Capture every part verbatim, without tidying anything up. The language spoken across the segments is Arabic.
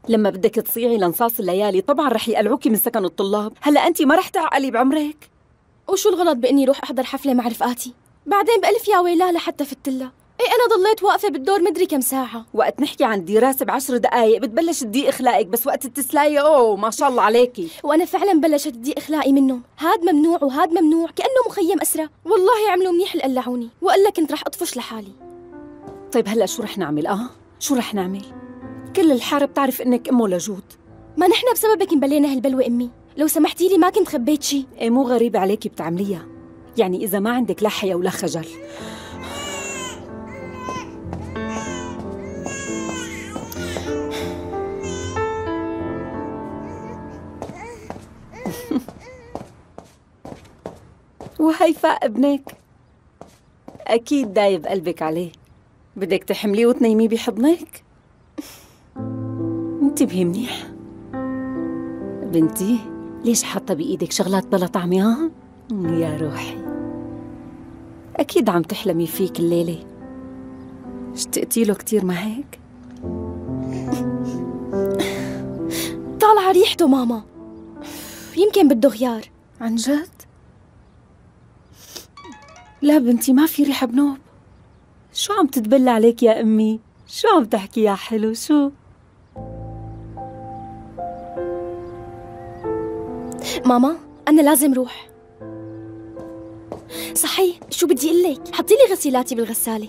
لما بدك تصيعي لنصاص الليالي طبعا رح يقلعوكي من سكن الطلاب. هلا انت ما رح تعقلي بعمرك. وشو الغلط بإني روح أحضر حفلة مع رفقاتي؟ بعدين بألف يا ويلاه لحتى فتلها. إيه أنا ضليت واقفة بالدور مدري كم ساعة. وقت نحكي عن دراسة بعشر دقايق بتبلش تضيق إخلاقك، بس وقت التسلاية أوه ما شاء الله عليكي. وأنا فعلا بلشت تضيق إخلاقي منهم. هاد ممنوع وهاد ممنوع، كأنه مخيم أسرى. والله عملوا منيح اللي قلعوني، وقال كنت رح أطفش لحالي. طيب هلا شو رح نعمل؟ اه شو رح نعمل؟ كل الحارة بتعرف إنك أمه لجود. ما نحن بسببك انبلينا هالبلوى أمي. لو سمحتي لي ما كنت خبيت شي. إيه مو غريبة عليكي بتعمليها، يعني إذا ما عندك لا حياة ولا خجل. وهيفاء ابنك أكيد دايب قلبك عليه، بدك تحمليه وتنيميه بحضنك؟ انتبهي منيح بنتي. ليش حاطة بإيدك شغلات بلا طعمة؟ ها؟ يا روحي أكيد عم تحلمي فيك الليلة. اشتقتي له كتير ما هيك؟ طالعة ريحته ماما، يمكن بده غيار. عن جد؟ لا بنتي ما في ريحة بنوب. شو عم تتبلى عليك يا أمي؟ شو عم تحكي يا حلو؟ شو؟ ماما أنا لازم روح. صحيح شو بدي أقول لك؟ حطي لي غسيلاتي بالغسالة.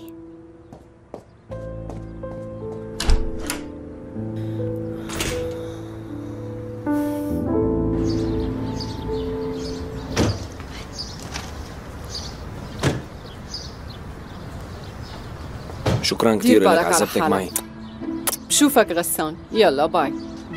شكرا كثير لك عزبتك معي. بشوفك غسان، يلا باي.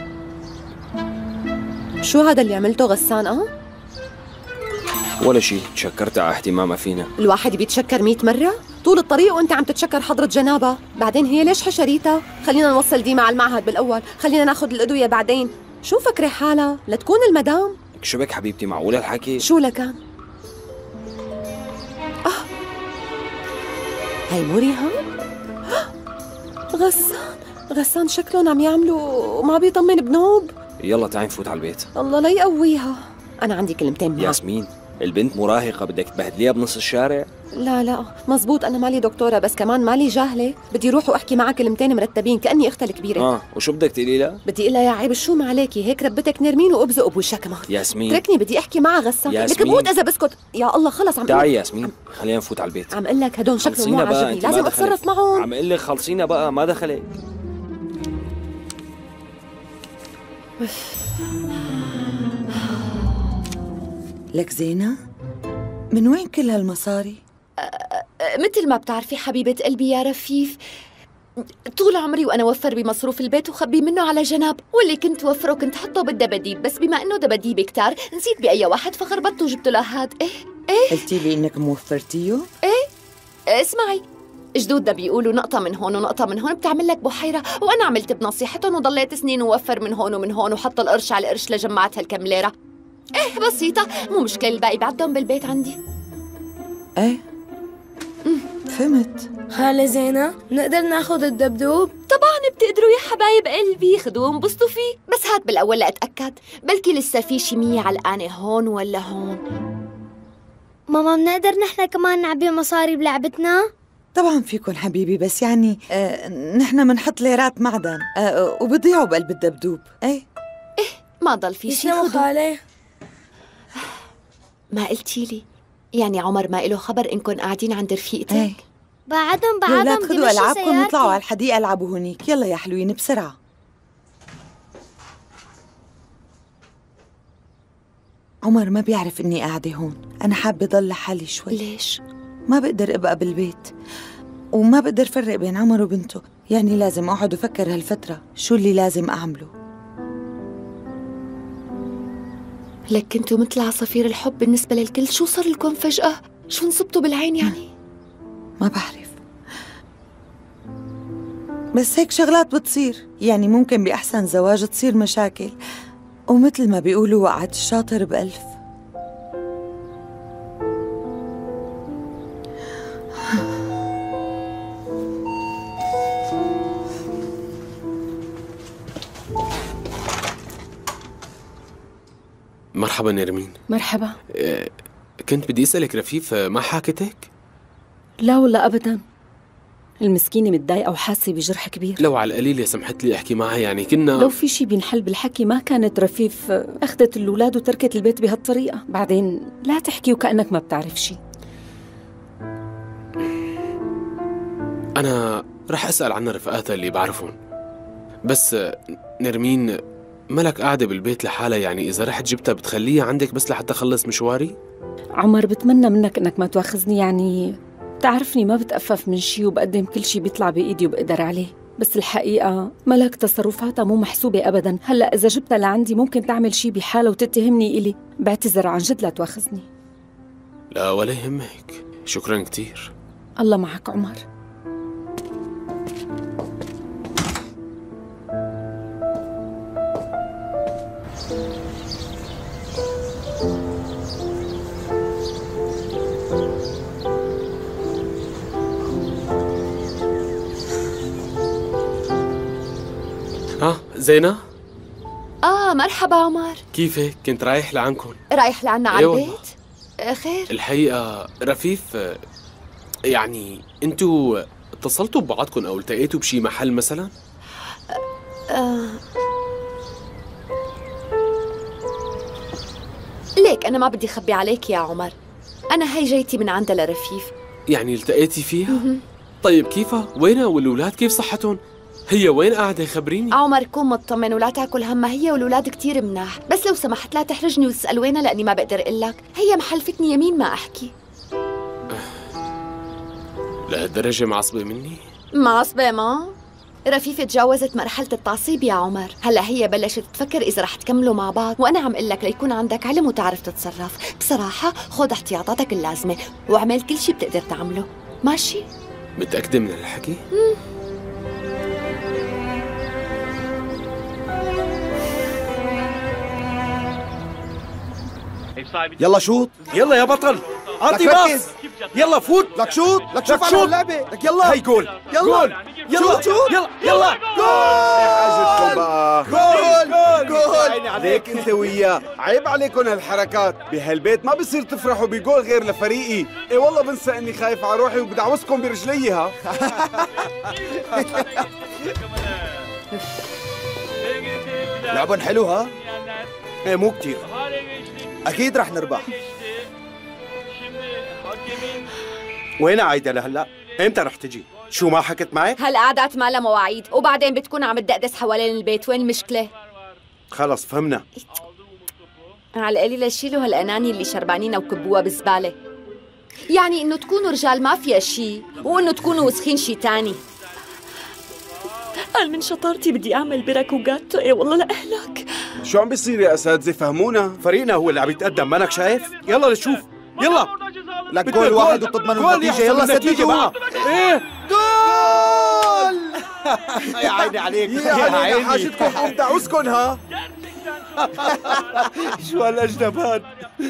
شو هذا اللي عملته غسان؟ اه ولا شيء، تشكرت على اهتمامها فينا. الواحد بيتشكر مئة مرة طول الطريق وانت عم تتشكر حضرة جنابها. بعدين هي ليش حشريتها؟ خلينا نوصل ديما على المعهد بالأول، خلينا ناخذ الأدوية بعدين. شو فكري حالها لتكون المدام؟ شو بك حبيبتي، معقولة الحكي؟ شو لكان؟ اه هي مو ريهام؟ غسان غسان شكلهم عم يعملوا ما بيطمن بنوب. يلا تعي نفوت على البيت. الله لا يقويها. أنا عندي كلمتين معها. ياسمين البنت مراهقة، بدك تبهدليها بنص الشارع؟ لا لا مزبوط، أنا مالي دكتورة بس كمان مالي جاهلة. بدي روح وأحكي معها كلمتين مرتبين كأني أختها الكبيرة. آه وشو بدك تقولي لها؟ بدي أقول لها يا عيب شو ما عليكي هيك ربتك نرمين وأبزق بوشها كمان. ياسمين تركني بدي أحكي معها غسان. لك بموت إذا بسكت. يا الله خلص عم تعي ياسمين خلينا نفوت على البيت. عم أقول لك هدول شكلهم مو عاجبني، لازم أتصرف معهم. عم أقول لك خلصينا بقى، ما دخلك. لك زينة، من وين كل هالمصاري؟ مثل ما بتعرفي حبيبة قلبي يا رفيف، طول عمري وأنا وفر بمصروف البيت وخبي منه على جنب، واللي كنت وفره كنت حطه بالدباديب، بس بما إنه دباديب كتار نسيت بأي واحد فخربطته وجبت له هاد. إيه إيه قلتي لي إنك موفرتيه؟ إيه اسمعي، جدودنا بيقولوا نقطة من هون ونقطة من هون بتعمل لك بحيرة، وأنا عملت بنصيحتهم وضليت سنين ووفر من هون ومن هون وحط القرش على القرش لجمعت هالكم إيه بسيطة، مو مشكلة، الباقي بعدهم بالبيت عندي. إيه فهمت. خالة زينة نقدر ناخذ الدبدوب؟ طبعا بتقدروا يا حبايب قلبي، خذوه وانبسطوا فيه، بس هات بالأول لأتأكد، بلكي لسه في شي مية علقانة هون ولا هون. ماما بنقدر نحن كمان نعبي مصاري بلعبتنا؟ طبعا فيكن حبيبي، بس يعني آه نحن منحط ليرات معدن آه وبضيعوا بقلب الدبدوب. ايه ايه ما ضل في شي. خذوا خالة. ما قلتي لي يعني عمر ما له خبر انكم قاعدين عند رفيقتك؟ ايه بعدهم بعدهم لا خذوا العابكم واطلعوا على الحديقه العبوا هنيك. يلا يا حلوين بسرعه. عمر ما بيعرف اني قاعده هون، انا حابه ضل لحالي شوي. ليش؟ ما بقدر ابقى بالبيت وما بقدر فرق بين عمر وبنته، يعني لازم اقعد افكر هالفتره شو اللي لازم اعمله. لك كنتوا مثل عصافير الحب بالنسبه للكل، شو صار لكم فجاه؟ شو انصبتوا بالعين يعني؟ ما بعرف، بس هيك شغلات بتصير، يعني ممكن بأحسن زواج تصير مشاكل، ومثل ما بيقولوا وقعت الشاطر بألف. مرحبا نرمين. مرحبا. إيه كنت بدي اسالك رفيف ما حاكتك؟ لا والله ابدا، المسكينة متضايقة وحاسة بجرح كبير. لو على القليل يا سمحت لي احكي معها، يعني كنا لو في شي بينحل بالحكي ما كانت رفيف اخذت الاولاد وتركت البيت بهالطريقة. بعدين لا تحكي وكأنك ما بتعرف شي. انا رح اسال عن رفقاتها اللي بعرفهم، بس نرمين ملك قاعدة بالبيت لحالها، يعني إذا رحت جبتها بتخليها عندك بس لحتى أخلص مشواري؟ عمر بتمنى منك إنك ما تواخذني، يعني بتعرفني ما بتأفف من شي وبقدم كل شي بيطلع بإيدي وبقدر عليه، بس الحقيقة ملك تصرفاتها مو محسوبة أبداً. هلأ إذا جبتها لعندي ممكن تعمل شي بحالة وتتهمني إلي. بعتذر عن جد، لا تواخذني. لا ولا يهمك، شكراً كتير. الله معك عمر. ها زينة؟ آه مرحبا عمر. كيفك؟ كنت رايح لعنكم. رايح لعنا على أيوة. البيت؟ آه خير. الحقيقة رفيف، يعني انتوا اتصلتوا ببعضكم أو التقيتوا بشي محل مثلا؟ آه. ليك أنا ما بدي أخبي عليك يا عمر، أنا هي جيتي من عندها لرفيف. يعني التقيتي فيها؟ طيب كيفها؟ وينها والأولاد كيف صحتهم؟ هي وين قاعدة خبريني؟ عمر كون مطمن ولا تاكل همها، هي والولاد كتير مناح، بس لو سمحت لا تحرجني وتسأل وينها لأني ما بقدر أقول لك، هي محلفتني يمين ما أحكي. لهالدرجة معصبة مني؟ معصبة ما؟ رفيفة تجاوزت مرحلة التعصيب يا عمر، هلا هي بلشت تفكر إذا رح تكملوا مع بعض، وأنا عم أقول لك ليكون عندك علم وتعرف تتصرف. بصراحة خذ احتياطاتك اللازمة واعمل كل شي بتقدر تعمله، ماشي؟ متأكدة من الحكي؟ مم. يلا شوط، يلا يا بطل، اعطي باص، يلا فوت، لك شوط، لك شوف على اللعبة، لك يلا هي جول، يلا جول، يلا شوط، يلا يلا جول بقى، جول جول عيني عليك انت وياه، عيب عليكم هالحركات، بهالبيت ما بصير تفرحوا بجول غير لفريقي، اي والله بنسى اني خايف على روحي وبدي اعوزكم برجلي ها. لعبهم حلو ها؟ ايه مو كتير. أكيد رح نربح. وين عايدة لهلا؟ امتى رح تجي؟ شو ما حكت معك؟ هالقعدات ما لها مواعيد، وبعدين بتكون عم تدقدس حوالين البيت، وين المشكلة؟ خلص فهمنا. على القليلة شيلوا هالأناني اللي شربانينها وكبوها بالزبالة. يعني إنه تكونوا رجال ما فيها شي، وإنه تكونوا وسخين شي تاني. قال من شطارتي بدي أعمل برك وجاتو، إيه والله لأهلك. شو عم بيصير يا أساتذة؟ فهمونا، فريقنا هو اللي عم يتقدم، مانك شايف؟ يلا نشوف، يلا. لك جول واحد وتضمنوا النتيجة، يلا سددوا بقى. ايه جول! يا عيني عليك، يا عيني حاجتكم قوم دعوسكن ها. شو هالأجنب هاد؟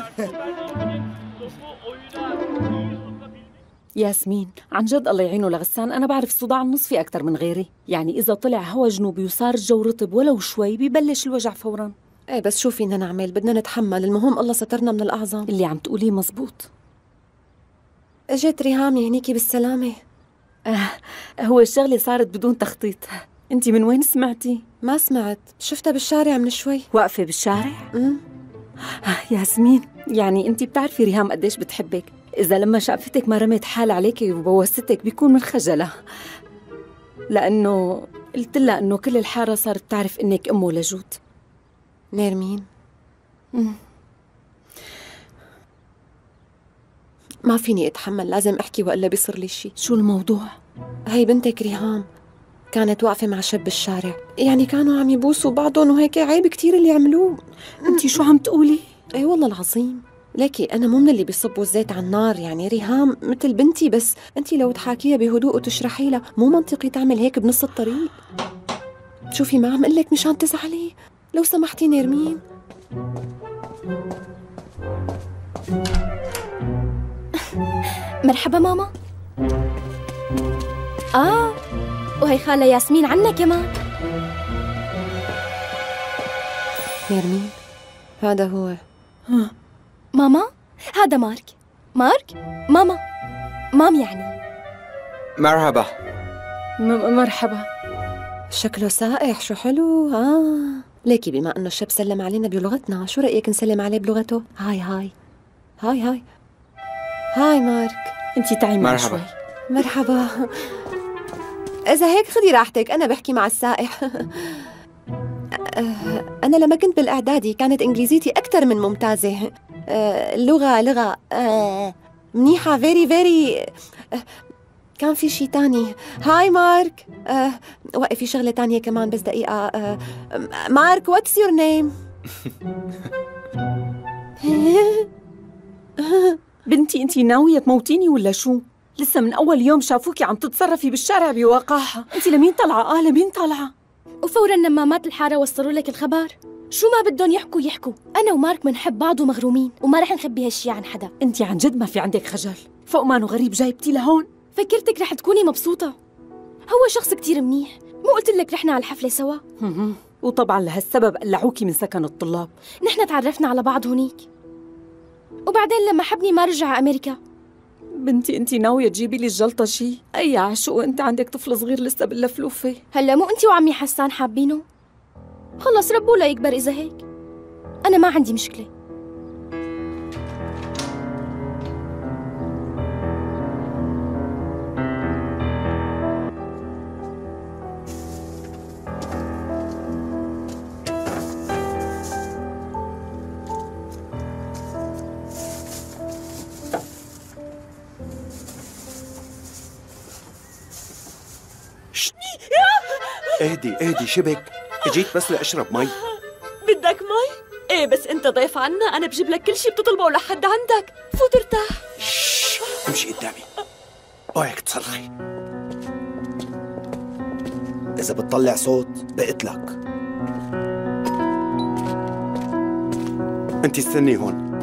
ياسمين عن جد الله يعينه لغسان، أنا بعرف الصداع النصفي أكتر من غيري، يعني إذا طلع هوا جنوبي وصار الجو رطب ولو شوي ببلش الوجع فوراً. ايه بس شو فينا نعمل؟ بدنا نتحمل، المهم الله سترنا من الأعظم. اللي عم تقوليه مزبوط. اجت ريهام هنيكي بالسلامة. آه هو الشغلة صارت بدون تخطيط. انتي من وين سمعتي؟ ما سمعت، شفتها بالشارع من شوي. واقفة بالشارع؟ امم آه ياسمين، يعني انتي بتعرفي ريهام قديش بتحبك، إذا لما شافتك ما رميت حال عليكي وبوستك بيكون من خجلها، لأنه قلت لها إنه كل الحارة صارت تعرف إنك أمه لجود. نيرمين مم. ما فيني أتحمل، لازم أحكي وإلا بيصير لي شي. شو الموضوع؟ هي بنتك ريهام كانت واقفة مع شاب بالشارع، يعني كانوا عم يبوسوا بعضهم وهيك، عيب كتير اللي عملوه. انتي شو عم تقولي؟ اي والله العظيم، ليكي أنا مو من اللي بيصبوا الزيت على النار، يعني ريهام مثل بنتي، بس أنتي لو تحاكيها بهدوء وتشرحي لها مو منطقي تعمل هيك بنص الطريق. شوفي ما عم قلك مشان تزعلي، لو سمحتي نيرمين. مرحبا ماما. آه وهي خالة ياسمين عنا كمان. نيرمين هذا هو ها. ماما هذا مارك. مارك ماما مام يعني. مرحبا. م- مرحبا. شكله سائح، شو حلو. آه ليكي بما انه الشاب سلم علينا بلغتنا، شو رأيك نسلم عليه بلغته؟ هاي هاي هاي هاي هاي مارك. انتي تعي معي شوي. مرحبا. إذا هيك خذي راحتك، أنا بحكي مع السائح. أنا لما كنت بالإعدادي كانت إنجليزيتي أكثر من ممتازة. اللغة لغة منيحة فيري فيري. كان في شي تاني. هاي مارك. وقفي شغلة تانية كمان بس دقيقة. مارك واتس يور نيم؟ بنتي انتي ناوية تموتيني ولا شو؟ لسه من أول يوم شافوكي عم تتصرفي بالشارع بوقاحة. انتي لمين طالعة؟ آه لمين طالعة؟ وفوراً نمامات الحارة وصلوا لك الخبر. شو ما بدهم يحكوا يحكوا، أنا ومارك منحب بعض ومغرومين وما رح نخبي هالشي عن حدا. انتي عن جد ما في عندك خجل؟ فوق مانو غريب جايبتي لهون؟ فكرتك رح تكوني مبسوطة. هو شخص كتير منيح، مو قلت لك رحنا على الحفلة سوا؟ وطبعا لهالسبب قلعوكي من سكن الطلاب. نحن تعرفنا على بعض هونيك، وبعدين لما حبني ما رجع أمريكا. بنتي انتي ناوية تجيبي لي الجلطة شي؟ أي عشق وانت عندك طفل صغير لسه باللفلوفة. هلا مو انتي وعمي حسان حابينه؟ خلص ربوا لا يكبر إذا هيك. أنا ما عندي مشكلة. اهدي اهدي شبك، اجيت بس لاشرب مي. بدك مي؟ ايه بس انت ضيف عنا، انا بجيب لك كل شي بتطلبه لحد عندك، فوت ارتاح. شش امشي قدامي، اوعك تصرخي. اذا بتطلع صوت بقتلك. انت استني هون،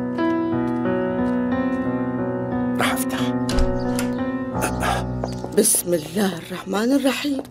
رح افتح. بسم الله الرحمن الرحيم.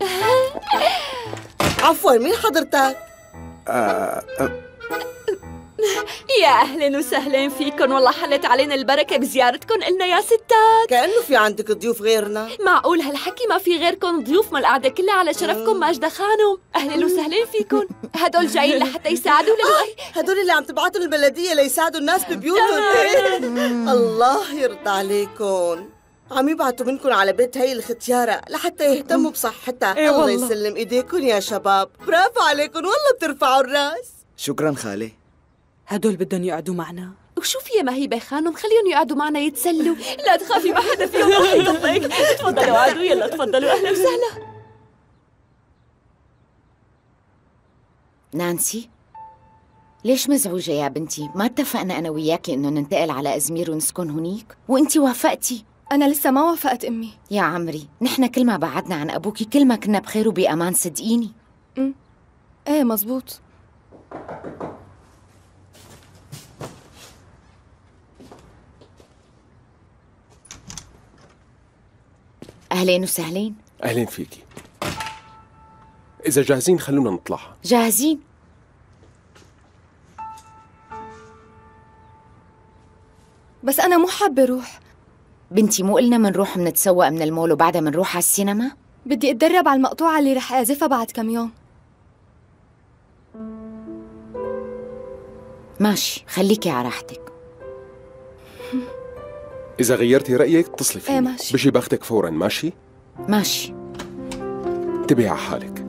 عفوا مين حضرتك؟ آه آه. يا اهلا وسهلا فيكم، والله حلت علينا البركه بزيارتكم إلنا يا ستات. كأنه في عندك ضيوف غيرنا. معقول هالحكي ما في غيركم ضيوف؟ ما القعده كلها على شرفكم ماجدة خانم. اهلا وسهلا فيكم. هدول جايين لحتى يساعدوا للوقت. هدول اللي عم تبعتوا البلديه ليساعدوا الناس ببيوتهم. الله يرضى عليكم، عم يبعتوا منكم على بيت هي الختيارة لحتى يهتموا بصحتها. إيه الله والله. يسلم ايديكم يا شباب، برافو عليكم والله بترفعوا الراس. شكرا خالي. هدول بدهم يقعدوا معنا. وشو في ما هي بخانم، خليهم يقعدوا معنا يتسلوا. لا تخافي ما حدا فيهم رح يطلق. تفضلوا قعدوا، يلا تفضلوا، اهلا وسهلا. نانسي ليش مزعوجة يا بنتي؟ ما اتفقنا أنا وياكي إنه ننتقل على أزمير ونسكن هنيك؟ وإنتي وافقتي. أنا لسه ما وافقت أمي. يا عمري نحن كل ما بعدنا عن أبوكي كل ما كنا بخير وبأمان، صدقيني. امم إيه مزبوط. أهلين وسهلين. أهلين فيكي. إذا جاهزين خلونا نطلع. جاهزين. بس أنا مو حابة أروح. بنتي مو قلنا منروح منتسوق من المول وبعدها منروح على السينما؟ بدي أتدرب على المقطوعة اللي رح أعزفها بعد كم يوم. ماشي خليكي على راحتك. إذا غيرتي رأيك اتصلي فيني. إيه ماشي. بجي باخدك فورا. ماشي؟ ماشي. انتبهي على حالك.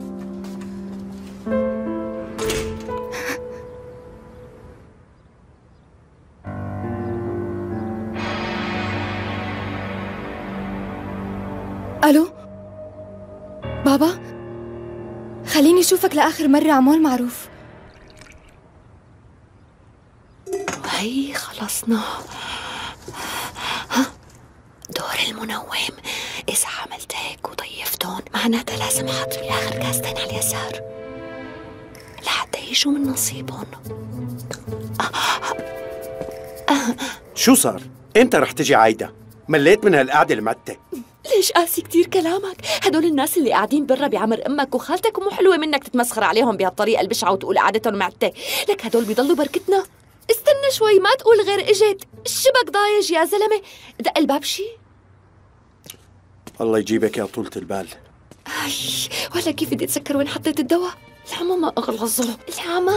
ألو بابا، خليني أشوفك لآخر مرة على مول معروف. هي خلصنا. ها دور المنوم، إذا عملت هيك وضيفتهم معناتها لازم أحط بالآخر كاستين على اليسار لحتى يجوا من نصيبهم. شو صار؟ امتى رح تجي عايدة؟ مليت من هالقعدة المعتة. ليش قاسي كتير كلامك؟ هدول الناس اللي قاعدين برا بعمر امك وخالتك، ومو حلوه منك تتمسخر عليهم بهالطريقه البشعه وتقول قعدتهم معتة. لك هدول بيضلوا بركتنا. استنى شوي، ما تقول غير اجت. الشبك ضايج يا زلمة. دق الباب شي. الله يجيبك يا طولة البال. اي ولا كيف بدي اتذكر وين حطيت الدواء. العمى ما اغلى الظلم. العمى.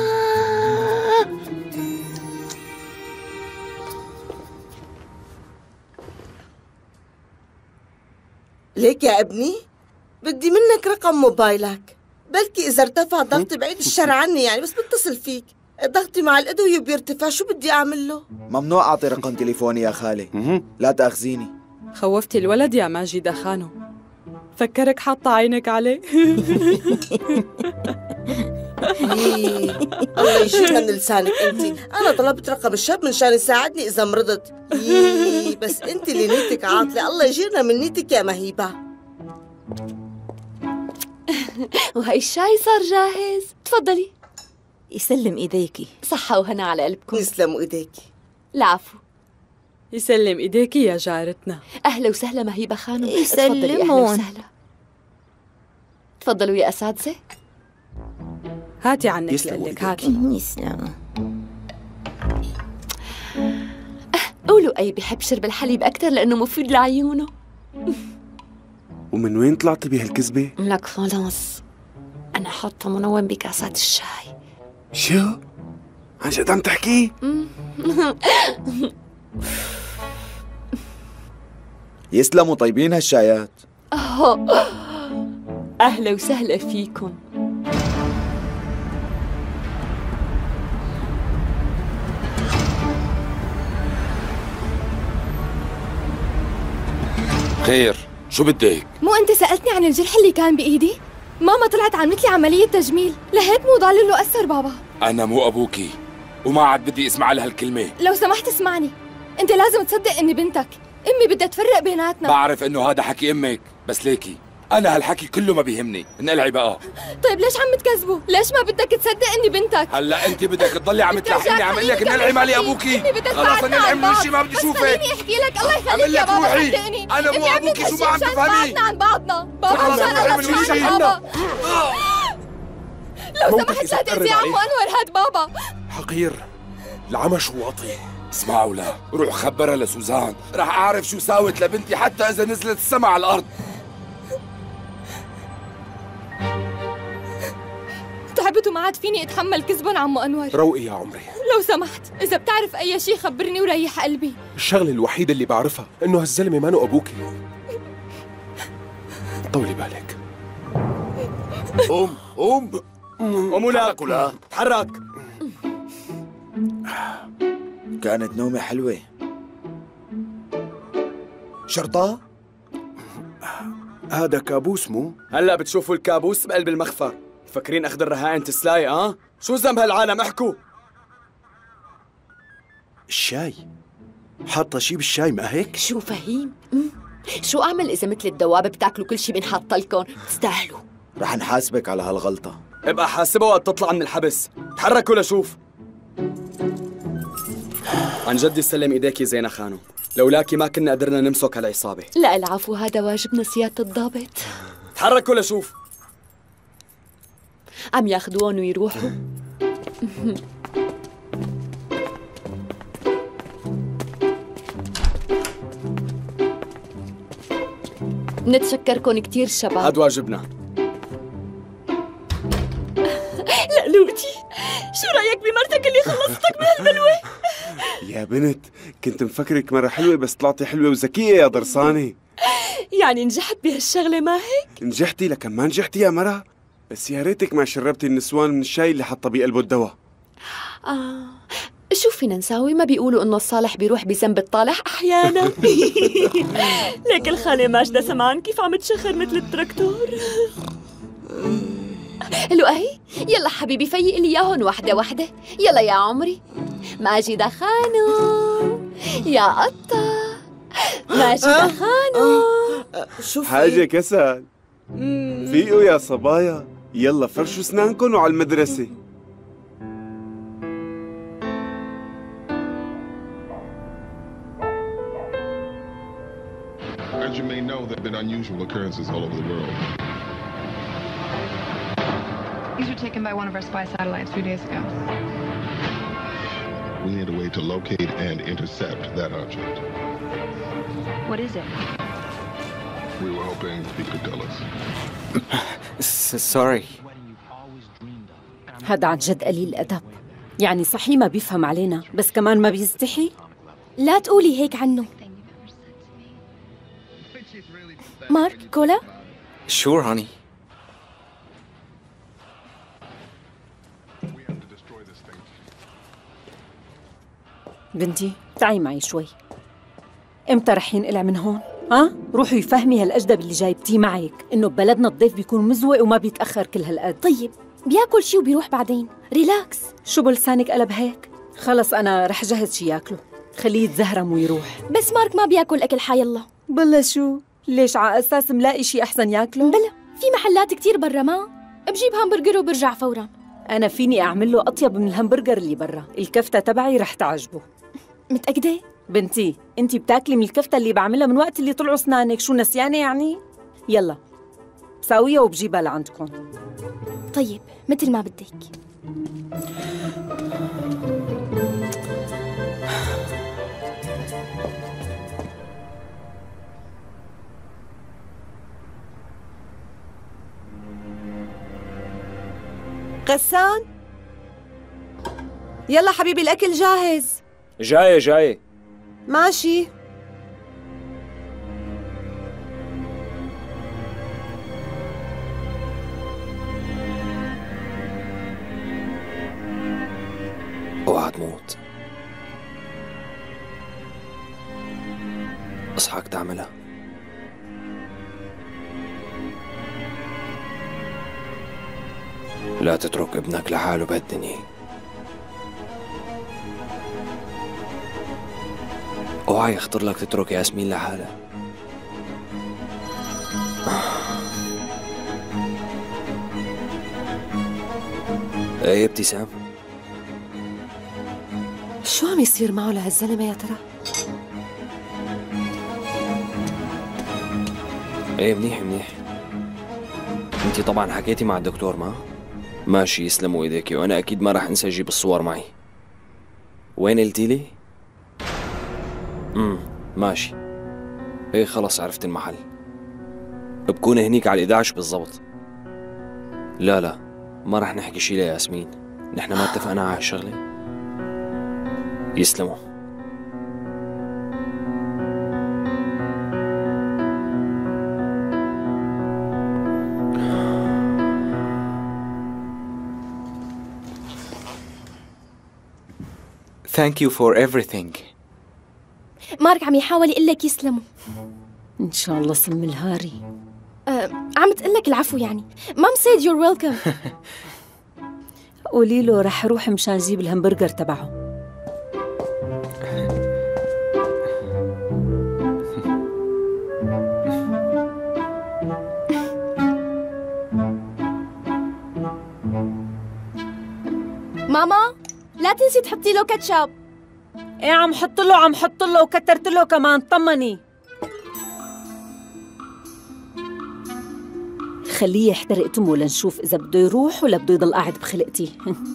ليك يا ابني؟ بدي منك رقم موبايلك، بلكي إذا ارتفع ضغطي بعيد الشر عني يعني، بس بتصل فيك. ضغطي مع الأدوية بيرتفع، شو بدي أعمل له؟ ممنوع أعطي رقم تليفوني يا خالي، لا تأخذيني. خوفتي الولد يا ماجدة خانو، فكرك حاطة عينك عليه. إيه. الله يجيبها من لسانك انتي. انا طلبت رقم الشاب من شان يساعدني اذا مرضت. إيه. بس انتي اللي نيتك عاطله، الله يجيرنا من نيتك يا مهيبه. وهي الشاي صار جاهز، تفضلي. يسلم ايديكي. صحة وهنا على قلبكم. يسلموا ايديكي. العفو. يسلم ايديكي يا جارتنا. اهلا وسهلا مهيبة خانم. يسلمون. تفضلي اهلا وسهلا. تفضلوا يا اساتذة. هاتي عنك لك، هاتي. يسلم. قولوا أي بحب شرب الحليب أكثر لأنه مفيد لعيونه. ومن وين طلعتي بهالكذبة؟ لك خلاص، أنا حاطة منوم بكاسات الشاي. شو؟ عن جد عم تحكي؟ يسلموا طيبين هالشايات. أهلا وسهلا فيكم. خير، شو بدك؟ مو انت سألتني عن الجرح اللي كان بإيدي؟ ماما طلعت عملت لي عملية تجميل، لهيك مو ضال له أثر بابا. أنا مو أبوكي وما عاد بدي اسمع لها الكلمة. لو سمحت اسمعني، انت لازم تصدق اني بنتك، امي بدها تفرق بيناتنا. بعرف انه هذا حكي امك، بس ليكي انا هالحكي كله ما بيهمني، انقلعي بقى. طيب ليش عم تكذبوا؟ ليش ما بدك تصدق اني بنتك؟ هلا انت بدك تضلي عم تلحقيني، عم اقول لك انقلعي مالي ابوكي. خلص انقلعي من وشي، ما بدي اشوفك. خليني احكي لك، الله يخليك يا بابا صدقني. انا مو ابوكي، شو ما عم تفهمي؟ بعدنا عن بعضنا، بابا مشان الله اسمعني بابا. لو سمحت لا تأذي عمو انور، هاد بابا. حقير، العمى شو واطي. اسمعوا لا، روح خبرها لسوزان، رح اعرف شو ساوت لبنتي حتى اذا نزلت السما على الارض. تعبت وما عاد فيني اتحمل كذبهم عمو انور. روقي يا عمري. لو سمحت اذا بتعرف اي شيء خبرني وريح قلبي. الشغله الوحيده اللي بعرفها انه هالزلمه مانو ابوكي. طولي بالك. قوم قوم قوموا لا كلها تحرك. كانت نومة حلوة. شرطة؟ هذا كابوس مو؟ هلا بتشوفوا الكابوس بقلب المخفر، فاكرين اخذ الرهائن تسلاي؟ اه شو ذنب هالعالم؟ احكوا. الشاي حاطة شي بالشاي ما هيك؟ شو فهيم؟ شو اعمل اذا مثل الدوابة بتاكلوا كل شي بنحط لكم؟ تستاهلوا. رح نحاسبك على هالغلطة. ابقى حاسبها وقت تطلع من الحبس. تحركوا لشوف. عن جد يسلم ايديك يا زينة خانو، لولاكي ما كنا قدرنا نمسك هالعصابة. لا العفو، هذا واجبنا سيادة الضابط. تحركوا لشوف. عم ياخذوهم ويروحوا. نتشكركم كثير شباب. هاد واجبنا. لقلوتي، شو رايك بمرتك اللي خلصتك من هالبلوه؟ يا بنت، كنت مفكرك مرة حلوة بس طلعتي حلوة وذكية يا ضرساني. يعني نجحت بهالشغلة ما هيك؟ نجحتي لكن ما نجحتي يا مرة. بس يا ريتك ما شربتي النسوان من الشاي اللي حاطه بقلبه الدواء. آه شو فينا نساوي؟ ما بيقولوا انه الصالح بيروح بذنب الطالح احيانا. ليك الخالة ماجدة سمان كيف عم تشخر مثل التراكتور. لؤي يلا حبيبي فيق لي اياهم وحده وحده. يلا يا عمري. ماجدة خانو يا قطة، ماجدة خانو. شو حاجة كسل. فيقوا يا صبايا، يلا فرشوا اسنانكم وعلى المدرسة. As you may know, there have been unusual occurrences all over the world. These were taken by one of our spy satellites three days ago. we need a way to locate and intercept that object. What is it? We were hoping you could tell us. Sorry. هذا عن جد قليل أدب. يعني صحيح ما بيفهم علينا بس كمان ما بيستحي. لا تقولي هيك عنه. مارك كولا؟ Sure, honey. بنتي تعي معي شوي. امتى رح ينقلع من هون؟ ها؟ روحي فهمي هالأجدب اللي جايبتيه معك إنه ببلدنا الضيف بيكون مزوق وما بيتأخر كل هالقد. طيب بياكل شي وبيروح بعدين. ريلاكس. شو بلسانك قلب هيك؟ خلص أنا رح جهز شي ياكله. خليه يتزهرم ويروح. بس مارك ما بياكل أكل حي الله. بلا شو؟ ليش على أساس ملاقي شي أحسن ياكله؟ بلا في محلات كتير برا ما بجيب همبرجر وبرجع فورا. أنا فيني أعمل له أطيب من الهمبرجر اللي برا. الكفتة تبعي رح تعجبه. متأكدة؟ بنتي انتي بتاكلي من الكفتة اللي بعملها من وقت اللي طلعوا اسنانك. شو نسيانة يعني؟ يلا بساويها وبجيبها لعندكم. طيب مثل ما بدك. غسان يلا حبيبي الأكل جاهز. جاية جاية. ماشي. اوعى تموت. اصحاك تعملها. لا تترك ابنك لحاله بهالدنيا. اوعى يخطر لك تترك ياسمين لحالها. ايه ابتسام، شو عم يصير معه لهالزلمة يا ترى؟ ايه منيح منيح. انتي طبعا حكيتي مع الدكتور ما؟ ماشي يسلموا ايديكي، وانا اكيد ما راح انسى اجيب الصور معي. وين قلتي لي؟ امم ماشي. ايه خلص عرفت المحل. بكون هنيك على الإحدى عشر بالضبط. لا لا ما راح نحكي شي لياسمين، نحن ما اتفقنا على هالشغلة. يسلموا. Thank you for everything. مارك عم يحاول يقول لك يسلموا. إن شاء الله سم الهاري. أه عم تقول لك العفو يعني. مام said you're welcome. قولي له رح اروح مشان جيب الهمبرجر تبعه. ماما لا تنسي تحطي له كاتشب. ايه عم حط له عم حط له وكترت له كمان. طمني. خليه يحترق تمه لنشوف إذا بده يروح ولا بده يضل قاعد بخلقتي.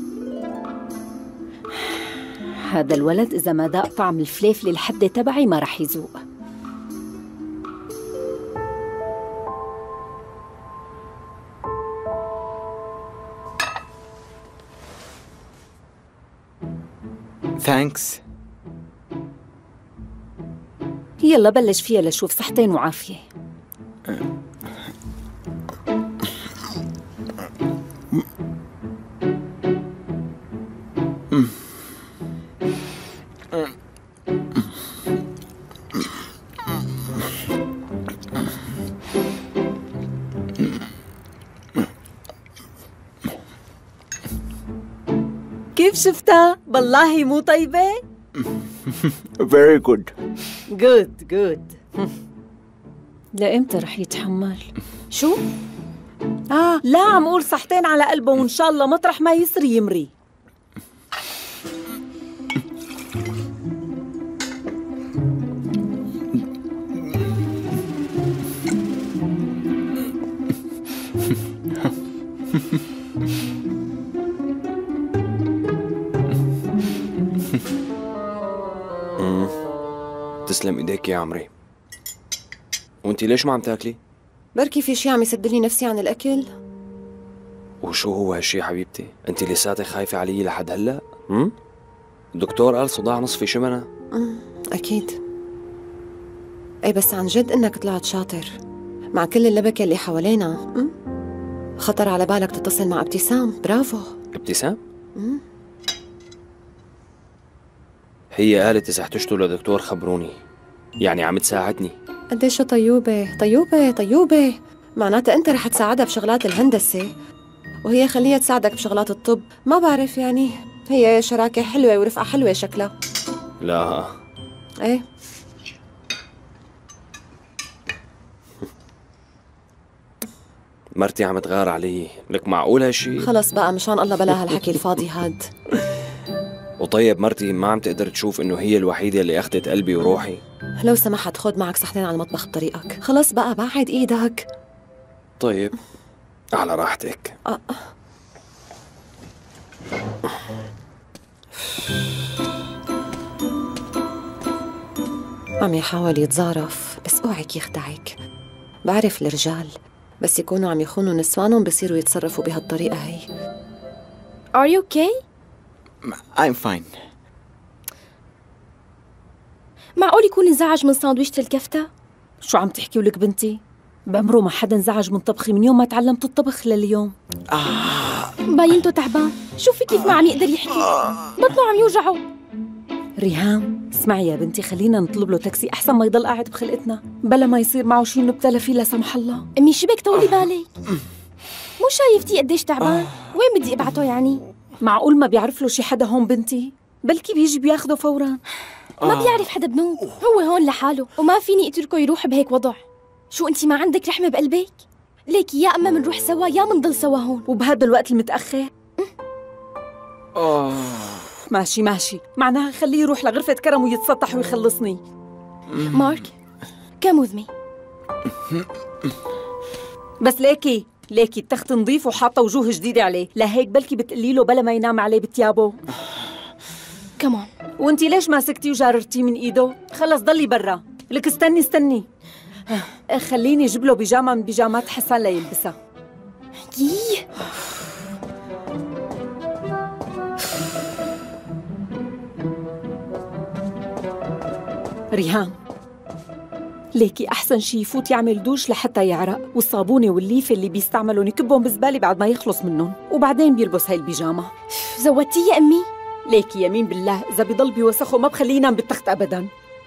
هذا الولد إذا ما داق طعم الفليفلة الحدة تبعي ما رح يذوق. Thanks. يلا بلش فيها لشوف. صحتين وعافية. كيف شفتها؟ بالله مو طيبة؟ Very good. Good good. لإمتى رح يتحمل؟ شو؟ آه لا عم قول صحتين على قلبه وإن شاء الله مطرح ما يسري يمري. امم تسلم ايديك يا عمري. وانتي ليش ما عم تاكلي؟ بركي في شي عم يسدلي نفسي عن الأكل. وشو هو هالشي حبيبتي؟ انتي لساتك خايفة علي لحد هلا؟ امم الدكتور قال صداع نصفي شمنة. امم أكيد. اي بس عن جد انك طلعت شاطر مع كل اللبكة اللي حوالينا. أم؟ خطر على بالك تتصل مع ابتسام. برافو. ابتسام؟ أم؟ هي قالت إذا احتجتوا لدكتور خبروني، يعني عم تساعدني. قديش طيوبة طيوبة طيوبة. معناتها أنت رح تساعدها بشغلات الهندسة وهي خليها تساعدك بشغلات الطب. ما بعرف يعني، هي شراكة حلوة ورفقة حلوة شكلها. لا ايه مرتي عم تغار علي، لك معقول هالشي؟ خلص بقى مشان الله بلا هالحكي الفاضي هاد. وطيب مرتي ما عم تقدر تشوف انه هي الوحيدة اللي اخذت قلبي وروحي. لو سمحت خد معك صحتين على المطبخ بطريقك. خلص بقى بعد ايدك. طيب على راحتك. أه. عم يحاول يتظارف بس اوعك يخدعك. بعرف الرجال بس يكونوا عم يخونوا نسوانهم بصيروا يتصرفوا بهالطريقة هي. Are you okay؟ I'm fine. معقول يكون انزعج من ساندويشة الكفتة؟ شو عم تحكي ولك بنتي؟ بعمره ما حدا انزعج من طبخي من يوم ما تعلمت الطبخ لليوم. باينته تعبان، شوفي كيف ما عم يقدر يحكي، بطنه عم يوجعه. ريهام اسمعي يا بنتي، خلينا نطلب له تاكسي احسن ما يضل قاعد بخلقتنا بلا ما يصير معه شيء نبتلى فيه لا سمح الله. امي شبك طولي بالك، مو شايفتي قديش تعبان؟ وين بدي ابعته يعني؟ معقول ما بيعرف له شي حدا هون بنتي؟ بلكي بيجي بياخده فورا. ما بيعرف حدا بنوب، هو هون لحاله وما فيني اتركه يروح بهيك وضع. شو انتي ما عندك رحمة بقلبك؟ ليكي يا اما منروح سوا يا منضل سوا هون، وبهذا الوقت المتأخر. أوه. ماشي ماشي، معناها خليه يروح لغرفة كرم ويتسطح ويخلصني. مارك come with me. بس ليكي ليكي التخت نظيف وحاطة وجوه جديدة عليه، لهيك بلكي بتقلي له بلا ما ينام عليه بتيابه. كمان وانتي ليش ماسكتي وجاررتي من ايده؟ خلص ضلي برا. لك استني استني خليني اجيب له بيجامة من بيجامات حسن ليلبسها. يي ريهام ليكي أحسن شي يفوت يعمل دوش لحتى يعرق، والصابونة والليفة اللي بيستعملوا يكبهم بزبالة بعد ما يخلص منهم، وبعدين بيلبس هاي البيجامة. زودتي يا أمي؟ ليكي يمين بالله إذا بيضل بيوسخه ما بخليه ينام بالتخت أبداً.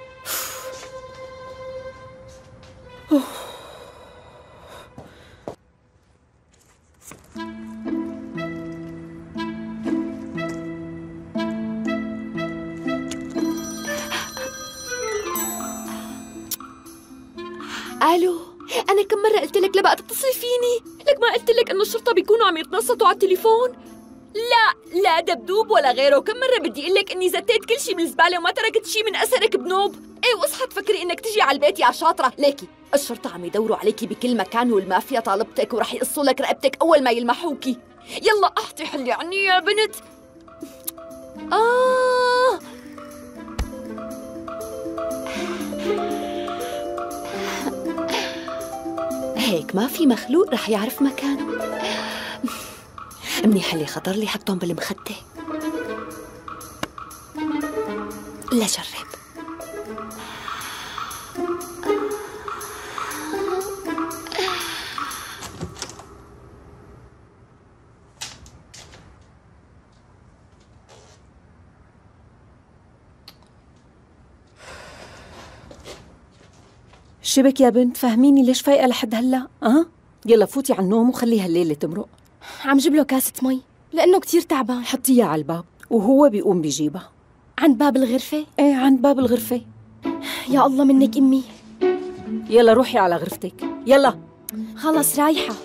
الو، انا كم مره قلت لك لبقى تتصلي فيني؟ لك ما قلت لك انه الشرطه بيكونوا عم يتنصتوا على التليفون؟ لا لا دبدوب ولا غيره. كم مره بدي اقول لك اني زتيت كل شيء بالزباله وما تركت شيء من اثرك بنوب؟ ايه واصحى تفكري انك تجي على البيت يا شاطره. ليكي الشرطه عم يدوروا عليكي بكل مكان والمافيا طالبتك ورح يقصوا لك رقبتك اول ما يلمحوكي. يلا احطي حلي عني يا بنت. آه هيك ما في مخلوق رح يعرف مكانه. منيح اللي خطر لي حطهم بالمخدة. لجرب. شبك يا بنت، فهميني ليش فايقة لحد هلا؟ أه؟ يلا فوتي على النوم وخليها الليلة تمرق. عم جيب له كاسة مي لأنه كتير تعبان. حطيها على الباب وهو بيقوم بيجيبها. عند باب الغرفة؟ ايه عند باب الغرفة. يا الله منك أمي. يلا روحي على غرفتك، يلا. خلص رايحة.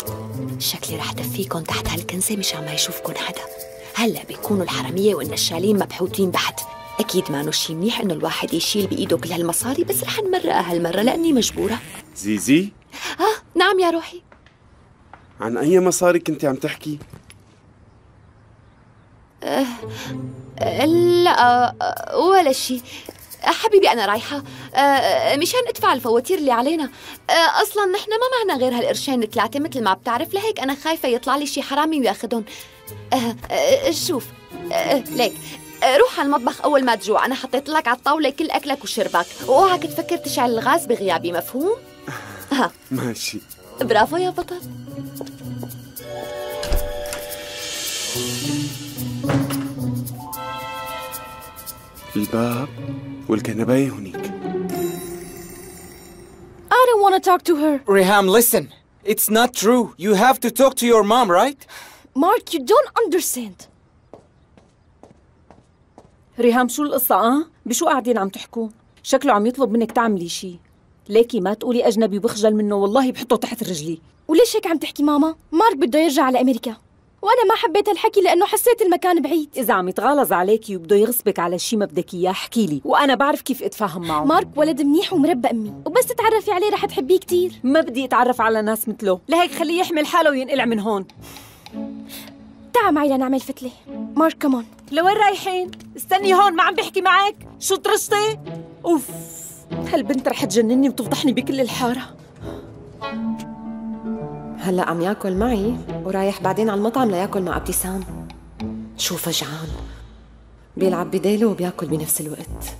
شكلي رح دفيكن تحت هالكنزة مشان ما يشوفكن حدا. هلا بيكونوا الحرامية والنشالين مبحوثين بحت. أكيد ما شي منيح إنه الواحد يشيل بإيده كل هالمصاري، بس رح نمرقها هالمرة لأني مجبورة. زيزي؟ آه نعم يا روحي. عن أي مصاري كنتي عم تحكي؟ أه أه لا أه ولا شي حبيبي، أنا رايحة أه مشان أدفع الفواتير اللي علينا. أه أصلاً نحن ما معنا غير هالقرشين الثلاثة مثل ما بتعرف، لهيك أنا خايفة يطلع لي شي حرامي وياخدهم. أه أه شوف أه ليك أه روح على المطبخ أول ما تجوع، أنا حطيت لك على الطاولة كل أكلك وشربك، وأوعك تفكر تشعل الغاز بغيابي، مفهوم؟ ها ماشي. برافو يا بطل. الباب والكنباية هنيك. I don't want to talk to her. Reham, listen. It's not true. You have to talk to your mom, right? Mark, you don't understand. ريهام شو القصة اه؟ بشو قاعدين عم تحكوا؟ شكله عم يطلب منك تعملي شي. ليكي ما تقولي أجنبي وبخجل منه، والله بحطه تحت رجلي. وليش هيك عم تحكي ماما؟ مارك بده يرجع على أمريكا، وأنا ما حبيت الحكي لأنه حسيت المكان بعيد. إذا عم يتغالظ عليكي وبده يغصبك على شي ما بدك إياه احكي لي، وأنا بعرف كيف أتفاهم معه. مارك ولد منيح ومربى أمي، وبس تتعرفي عليه رح تحبيه كتير. ما بدي أتعرف على ناس مثله، لهيك خليه يحمل حاله وينقلع من هون. تعا معي لنعمل فتلة. مارك كمان. لوين رايحين؟ استني هون، ما عم بحكي معك. شو طرشتي؟ أوف، هالبنت رح تجنني وتفضحني بكل الحارة. هلا عم ياكل معي ورايح بعدين على المطعم لياكل مع ابتسام. شو فجعان، بيلعب بديله وبياكل بنفس الوقت.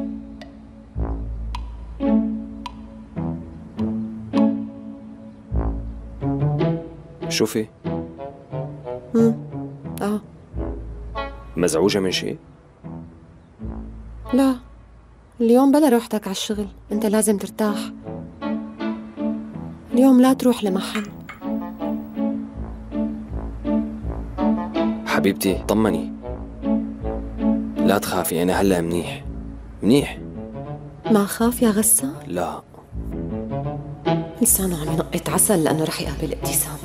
شوفي. امم اه مزعوجة من شيء؟ لا، اليوم بلا روحتك على الشغل، انت لازم ترتاح. اليوم لا تروح لمحل. حبيبتي طمني، لا تخافي، أنا هلا منيح منيح. ما خاف يا غسان؟ لا، لسانه عم ينقط عسل لأنه رح يقابل ابتسام.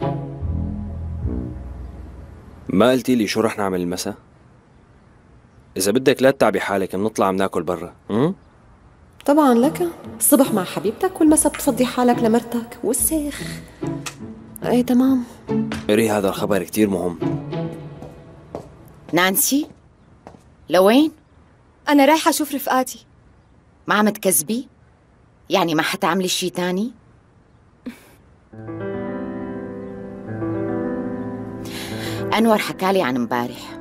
ما قلتي لي شو رح نعمل المساء؟ إذا بدك لا تتعبي حالك، بنطلع بناكل برا. امم طبعا لك، الصبح مع حبيبتك والمساء بتفضي حالك لمرتك والسيخ. ايه تمام. ري هذا الخبر كتير مهم. نانسي، لوين؟ أنا رايحة أشوف رفقاتي. ما عم تكذبي؟ يعني ما حتعملي شي تاني؟ أنور حكالي عن امبارح.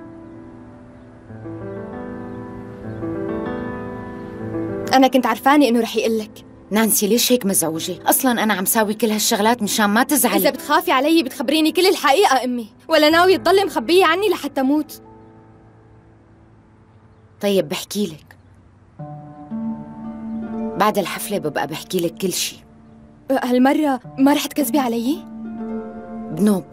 أنا كنت عرفانة إنه رح يقلك. نانسي ليش هيك مزعوجة؟ أصلاً أنا عم ساوي كل هالشغلات مشان ما تزعلي. إذا بتخافي علي بتخبريني كل الحقيقة أمي، ولا ناوية تضلي مخبية عني لحتى موت؟ طيب بحكي لك بعد الحفلة، ببقى بحكي لك كل شي. هالمرة ما رح تكذبي علي؟ بنوب.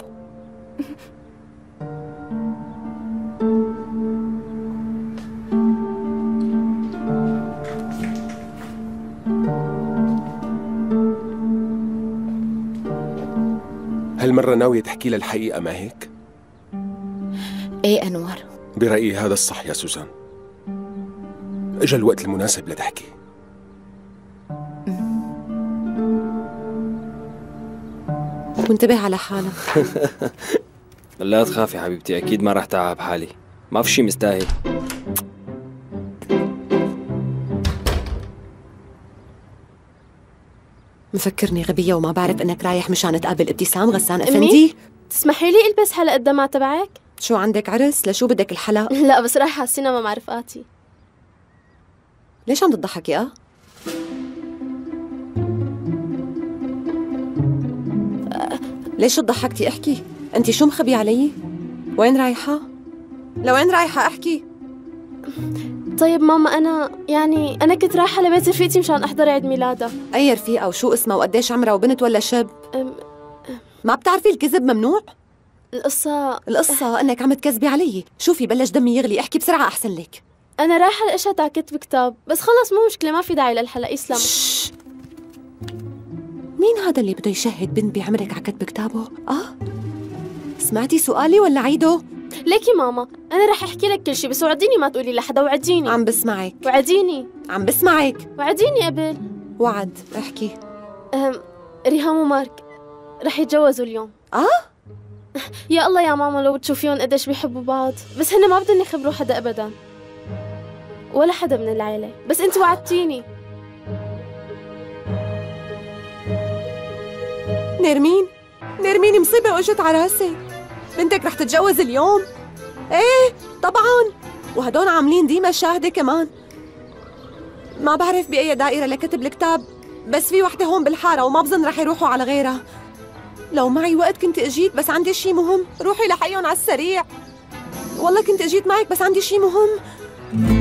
هالمرة ناوية تحكي لها الحقيقة ما هيك؟ ايه أنور، برأيي هذا الصح يا سوزان. اجا الوقت المناسب لتحكي. وانتبه على حالك. لا تخافي حبيبتي، أكيد ما رح تعب حالي، ما في شي مستاهل. مفكرني غبية وما بعرف انك رايح مشان تقابل ابتسام غسان افندي؟ تسمحي لي البس حلقة الدمع تبعك؟ شو عندك عرس؟ لشو بدك الحلق؟ لا بس رايحة على السينما مع رفقاتي. ليش عم تضحكي اه؟ ليش تضحكتي؟ احكي، انت شو مخبي علي؟ وين رايحة؟ لوين رايحة احكي؟ طيب ماما، أنا يعني أنا كنت رايحة لبيت رفيقتي مشان أحضر عيد ميلادها. أي رفيقة وشو اسمها وقديش عمرها وبنت ولا شب؟ أم... ما بتعرفي الكذب ممنوع؟ القصة القصة إنك عم تكذبي علي. شوفي بلش دمي يغلي، احكي بسرعة أحسن لك. أنا رايحة لأشهد على كتب كتاب، بس خلص مو مشكلة، ما في داعي للحلقة. يسلم. مين هذا اللي بده يشهد بنت بعمرك على كتب كتابه؟ اه سمعتي سؤالي ولا عيده؟ ليكي ماما انا رح احكي لك كل شيء، بس وعديني ما تقولي لحدا. وعديني. عم بسمعك. وعديني. عم بسمعك. وعديني قبل. وعد. احكي. أم ريهام ومارك رح يتجوزوا اليوم. اه يا الله يا ماما لو بتشوفيهم قديش بيحبوا بعض، بس هن ما بدهم يخبروا حدا ابدا، ولا حدا من العيله، بس انت وعدتيني. نرمين نرمين مصيبه واجت على راسي. بنتك رح تتجوز اليوم؟ ايه طبعا، وهدول عاملين ديما شاهده كمان. ما بعرف باي دائره لكتب الكتاب، بس في وحده هون بالحاره وما بظن رح يروحوا على غيرها. لو معي وقت كنت اجيت، بس عندي شي مهم. روحي لحقيهم على السريع. والله كنت اجيت معك بس عندي شي مهم.